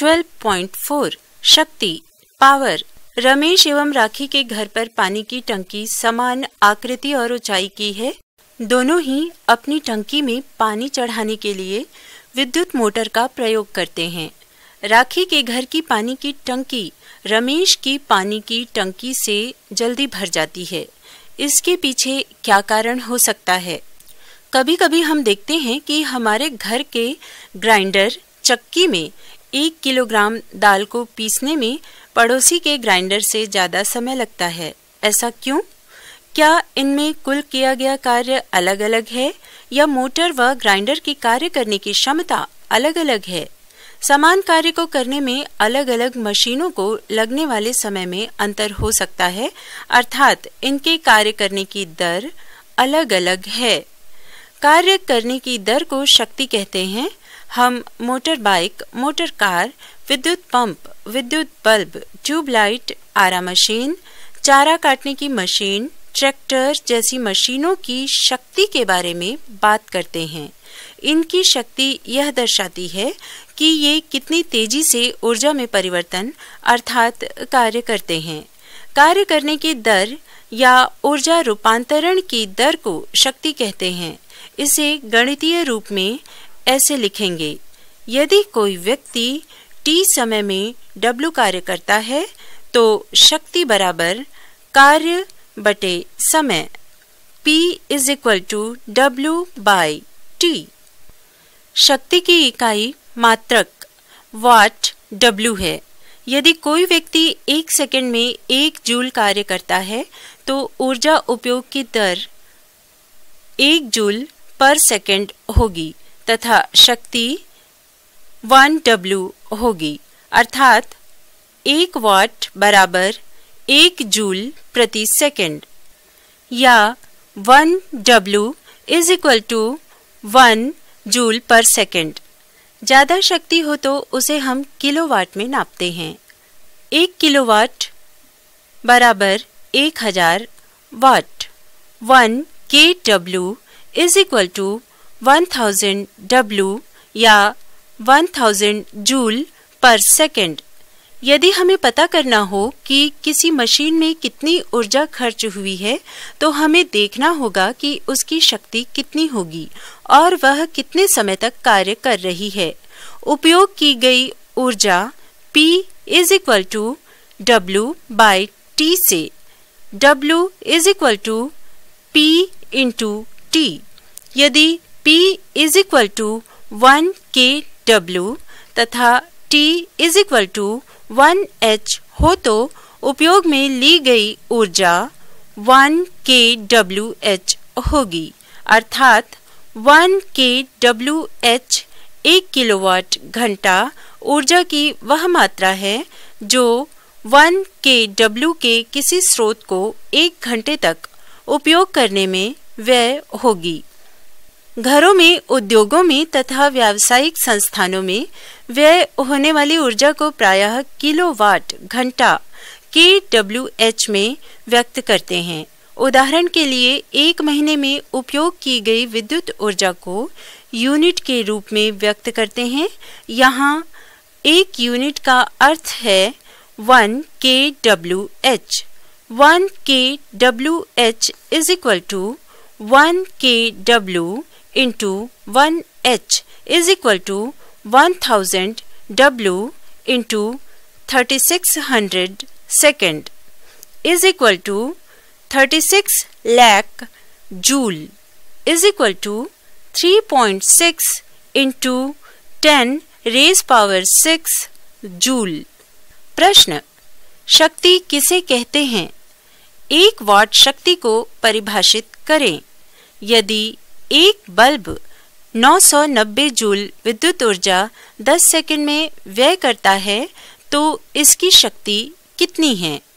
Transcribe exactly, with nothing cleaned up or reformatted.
Twelve point four शक्ति power. Ramesh एवं राखी के घर पर पानी की टंकी समान आकृति और ऊंचाई की है। दोनों ही अपनी टंकी में पानी चढ़ाने के लिए विद्युत मोटर का प्रयोग करते हैं। राखी के घर की पानी की टंकी रमेश की पानी की टंकी से जल्दी भर जाती है। इसके पीछे क्या कारण हो सकता है? कभी कभी हम देखते हैं कि हमारे घर के ग्राइंडर चक्की में एक किलोग्राम दाल को पीसने में पड़ोसी के ग्राइंडर से ज्यादा समय लगता है। ऐसा क्यों? क्या इनमें कुल किया गया कार्य अलग अलग है या मोटर व ग्राइंडर की कार्य करने की क्षमता अलग अलग है? समान कार्य को करने में अलग अलग मशीनों को लगने वाले समय में अंतर हो सकता है, अर्थात इनके कार्य करने की दर अलग अलग है। कार्य करने की दर को शक्ति कहते हैं। हम मोटर बाइक, मोटर कार, विद्युत पंप, विद्युत बल्ब, ट्यूबलाइट, आरा मशीन, चारा काटने की मशीन, ट्रैक्टर जैसी मशीनों की शक्ति के बारे में बात करते हैं। इनकी शक्ति यह दर्शाती है कि ये कितनी तेजी से ऊर्जा में परिवर्तन अर्थात कार्य करते हैं। कार्य करने की दर या ऊर्जा रूपांतरण की दर को शक्ति कहते हैं। इसे गणितीय रूप में ऐसे लिखेंगे। यदि कोई व्यक्ति t समय में W कार्य करता है तो शक्ति बराबर कार्य बटे समय P is equal to W by T. शक्ति की इकाई मात्रक वाट W है। यदि कोई व्यक्ति एक सेकंड में एक जूल कार्य करता है तो ऊर्जा उपयोग की दर एक जूल पर सेकंड होगी तथा शक्ति वन डब्ल्यू होगी, अर्थात एक वाट बराबर एक जूल प्रति सेकंड या one W is equal to one joule per second. ज्यादा शक्ति हो तो उसे हम किलोवाट में नापते हैं। एक किलोवाट बराबर एक हजार watt. One K W is equal to one thousand W या one thousand joule per second. यदि हमें पता करना हो कि किसी मशीन में कितनी ऊर्जा खर्च हुई है तो हमें देखना होगा कि उसकी शक्ति कितनी होगी और वह कितने समय तक कार्य कर रही है। उपयोग की गई ऊर्जा P is equal to W by T से W is equal to P into T. यदि P is equal to one K W तथा T is equal to one H हो तो उपयोग में ली गई ऊर्जा वन के डब्ल्यू एच होगी, अर्थात वन के डब्ल्यू एच एक किलोवाट घंटा ऊर्जा की वह मात्रा है जो वन के डब्ल्यू के किसी स्रोत को एक घंटे तक उपयोग करने में व्यय होगी। घरों में, उद्योगों में तथा व्यावसायिक संस्थानों में व्यय होने वाली ऊर्जा को प्रायः किलोवाट घंटा के डब्ल्यू एच में व्यक्त करते हैं। उदाहरण के लिए एक महीने में उपयोग की गई विद्युत ऊर्जा को यूनिट के रूप में व्यक्त करते हैं। यहाँ एक यूनिट का अर्थ है one K W H. One K W H is equal to one K W into one H is equal to one thousand W into thirty six hundred second is equal to thirty six lakh joule is equal to three point six into ten raise power six joule. प्रश्न: शक्ति किसे कहते हैं? एक वाट शक्ति को परिभाषित करें। यदि एक बल्ब नौ सौ नब्बे जूल विद्युत ऊर्जा दस सेकंड में व्यय करता है तो इसकी शक्ति कितनी है?